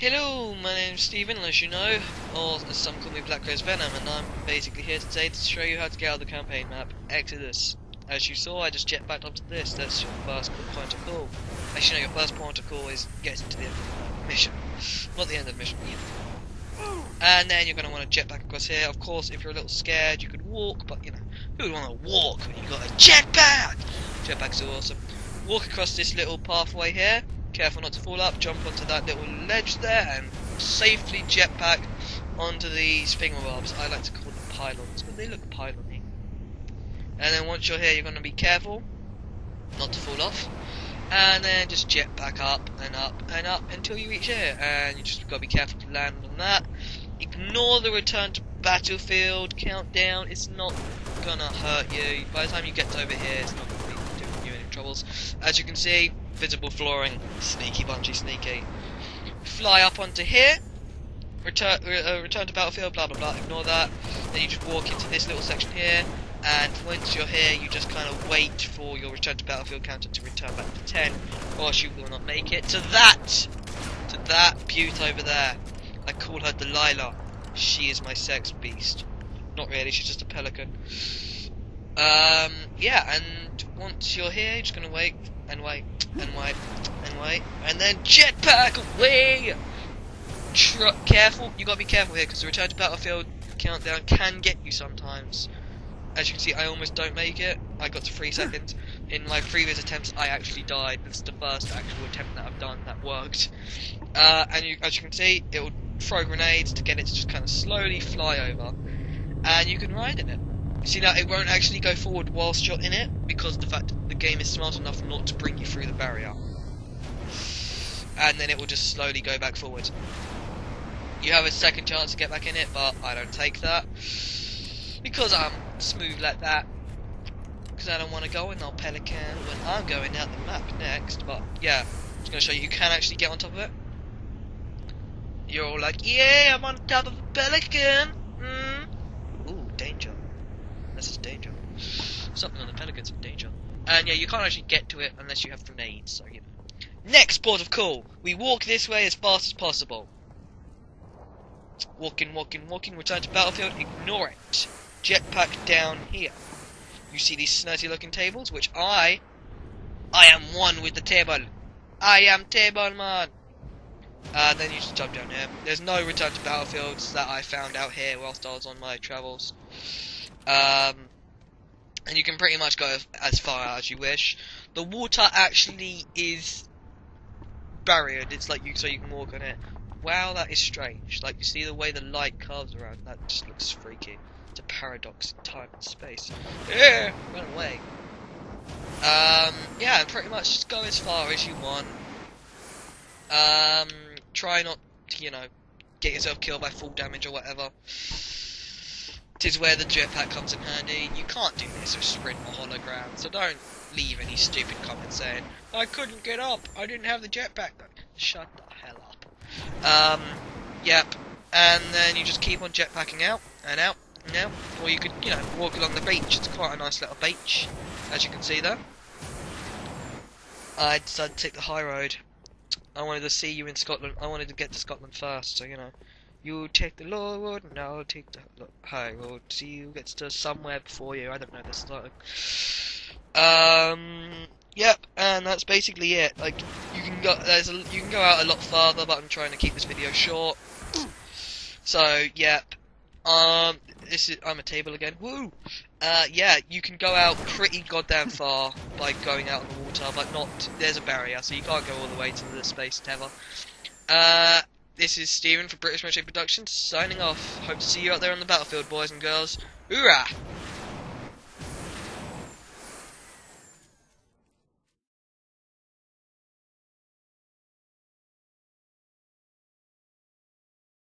Hello, my name's Steven, as you know, or as some call me Black Rose Venom, and I'm basically here today to show you how to get out of the campaign map, Exodus. As you saw, I just jetpacked onto this. That's your first point of call. Actually, no, your first point of call is getting to the end of the mission. Not the end of the mission, either. And then you're going to want to jetpack across here. Of course, if you're a little scared, you could walk, but you know, who would want to walk when you got a jetpack? Jetpacks are awesome. Walk across this little pathway here. Careful not to fall up, jump onto that little ledge there and safely jetpack onto the thingamabobs. I like to call them pylons, but they look pylon-y. And then once you're here, you're going to be careful not to fall off. And then just jetpack up and up and up until you reach here. And you just got to be careful to land on that. Ignore the return to battlefield countdown. It's not going to hurt you. By the time you get to over here, it's not going to be doing you any troubles. As you can see, visible flooring, sneaky bunchy sneaky. Fly up onto here, return to battlefield, blah blah blah, ignore that. Then you just walk into this little section here, and once you're here you just kind of wait for your return to battlefield counter to return back to 10, or else you will not make it to that beaut over there. I call her Delilah. She is my sex beast. Not really, she's just a pelican. Yeah, and once you're here, you're just gonna wait and wait and wait and wait, and then jetpack away. Careful, you gotta be careful here because the return to battlefield countdown can get you sometimes. As you can see, I almost don't make it. I got to 3 seconds. In my previous attempts, I actually died. This is the first actual attempt that I've done that worked. And as you can see, it will throw grenades to get it to just kind of slowly fly over, and you can ride in it. See, now it won't actually go forward whilst you're in it because of the fact that the game is smart enough not to bring you through the barrier, and then it will just slowly go back forward. You have a second chance to get back in it, but I don't take that because I'm smooth like that, because I don't want to go in our pelican when I'm going out the map next. But yeah, I'm just going to show you can actually get on top of it. You're all like, yeah, I'm on top of a pelican. Ooh, danger. This is danger. Something on the pelicans in danger. And yeah, you can't actually get to it unless you have grenades, so you know. Next port of call. We walk this way as fast as possible. Walking, walking, walking, return to battlefield, ignore it. Jetpack down here. You see these snazzy looking tables, which I am one with the table. I am table man. Then you just jump down here. There's no return to battlefields that I found out here whilst I was on my travels. And you can pretty much go as far as you wish. The water actually is barriered. It's like so you can walk on it. Wow, that is strange. Like, you see the way the light curves around. That just looks freaky. It's a paradox in time and space. Yeah, run away. Yeah, pretty much just go as far as you want. Try not to, you know, get yourself killed by full damage or whatever. Tis where the jetpack comes in handy. You can't do this with sprint or hologram, so don't leave any stupid comments saying, I couldn't get up, I didn't have the jetpack. Shut the hell up. Yep. And then you just keep on jetpacking out and out and out. Or you could, you know, walk along the beach. It's quite a nice little beach, as you can see there. I decided to take the high road. I wanted to see you in Scotland. I wanted to get to Scotland first, so you know. You take the low road and I'll take the high road. See you gets to somewhere before you. I don't know this song. Yep, and that's basically it. Like, you can go you can go out a lot farther, but I'm trying to keep this video short. So yep. I'm a table again. Woo! Yeah, you can go out pretty goddamn far by going out in the water, but not. There's a barrier, so you can't go all the way to the space tether. This is Steven for British Military Productions, signing off. Hope to see you out there on the battlefield, boys and girls. Hoorah!